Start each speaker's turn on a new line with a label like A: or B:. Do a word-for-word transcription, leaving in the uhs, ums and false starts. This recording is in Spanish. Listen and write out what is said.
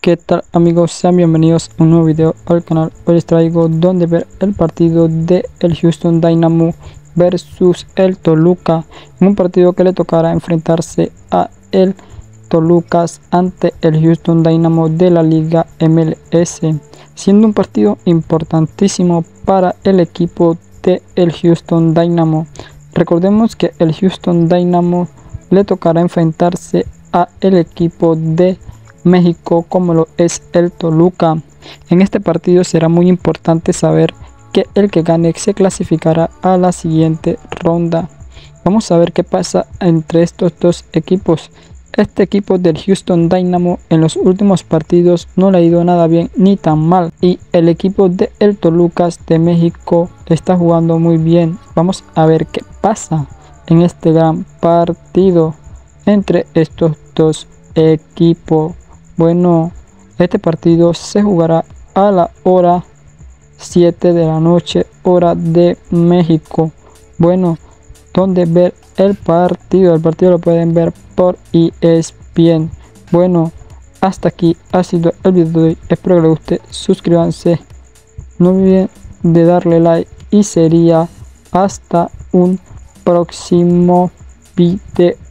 A: ¿Qué tal, amigos? Sean bienvenidos a un nuevo video al canal. Hoy les traigo donde ver el partido de el Houston Dynamo versus el Toluca, en un partido que le tocará enfrentarse a el Toluca ante el Houston Dynamo de la Liga M L S, siendo un partido importantísimo para el equipo de el Houston Dynamo. Recordemos que el Houston Dynamo le tocará enfrentarse a el equipo de México, como lo es el Toluca. En este partido será muy importante saber que el que gane se clasificará a la siguiente ronda. Vamos a ver qué pasa entre estos dos equipos. Este equipo del Houston Dynamo en los últimos partidos no le ha ido nada bien ni tan mal, y el equipo de el Toluca de México está jugando muy bien. Vamos a ver qué pasa en este gran partido entre estos dos equipos. Bueno, este partido se jugará a la hora siete de la noche, hora de México. Bueno, donde ver el partido, el partido lo pueden ver por E S P N. Bueno, hasta aquí ha sido el video de hoy. Espero que les guste, suscríbanse, no olviden de darle like y sería hasta un próximo video.